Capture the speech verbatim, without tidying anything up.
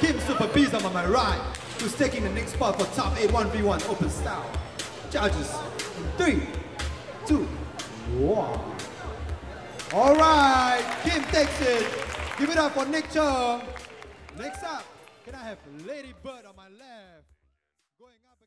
Kim Superbism on my right, who's taking the next spot for top eight one v one open style. Judges, three, two, one. All right, Kim takes it. Give it up for Nick Chung. Next up, can I have Lady Bird on my left? Going up.